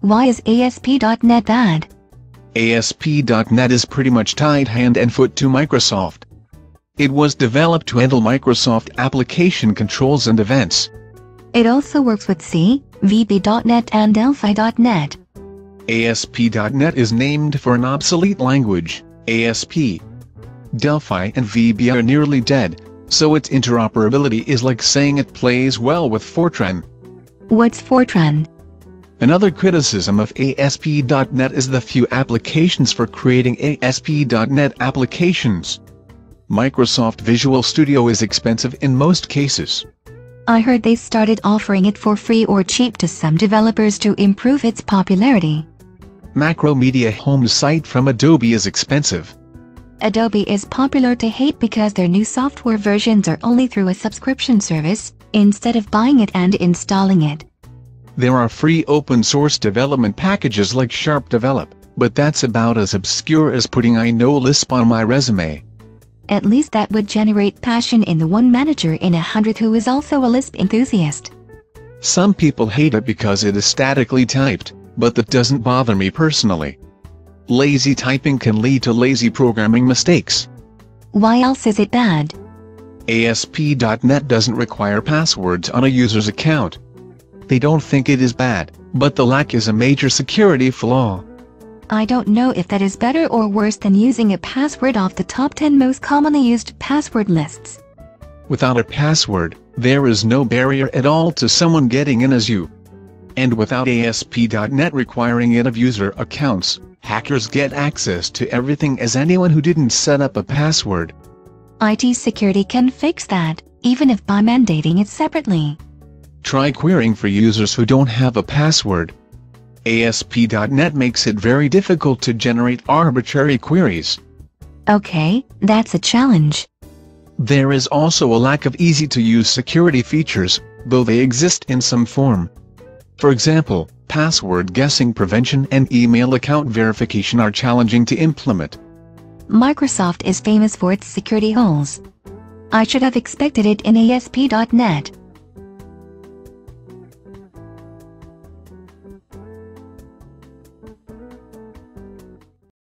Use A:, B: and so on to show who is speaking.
A: Why is ASP.NET bad?
B: ASP.NET is pretty much tied hand and foot to Microsoft. It was developed to handle Microsoft application controls and events.
A: It also works with C, VB.NET and Delphi.NET.
B: ASP.NET is named for an obsolete language, ASP. Delphi and VB are nearly dead, so its interoperability is like saying it plays well with Fortran.
A: What's Fortran?
B: Another criticism of ASP.NET is the few applications for creating ASP.NET applications. Microsoft Visual Studio is expensive in most cases.
A: I heard they started offering it for free or cheap to some developers to improve its popularity.
B: Macromedia HomeSite from Adobe is expensive.
A: Adobe is popular to hate because their new software versions are only through a subscription service, instead of buying it and installing it.
B: There are free open-source development packages like SharpDevelop, but that's about as obscure as putting "I know Lisp" on my resume.
A: At least that would generate passion in the one manager in 100 who is also a Lisp enthusiast.
B: Some people hate it because it is statically typed, but that doesn't bother me personally. Lazy typing can lead to lazy programming mistakes.
A: Why else is it bad?
B: ASP.NET doesn't require passwords on a user's account. They don't think it is bad, but the lack is a major security flaw.
A: I don't know if that is better or worse than using a password off the top 10 most commonly used password lists.
B: Without a password, there is no barrier at all to someone getting in as you. And without ASP.NET requiring it of user accounts, hackers get access to everything as anyone who didn't set up a password.
A: IT security can fix that, even if by mandating it separately.
B: Try querying for users who don't have a password. ASP.NET makes it very difficult to generate arbitrary queries.
A: Okay, that's a challenge.
B: There is also a lack of easy-to-use security features, though they exist in some form. For example, password guessing prevention and email account verification are challenging to implement.
A: Microsoft is famous for its security holes. I should have expected it in ASP.NET.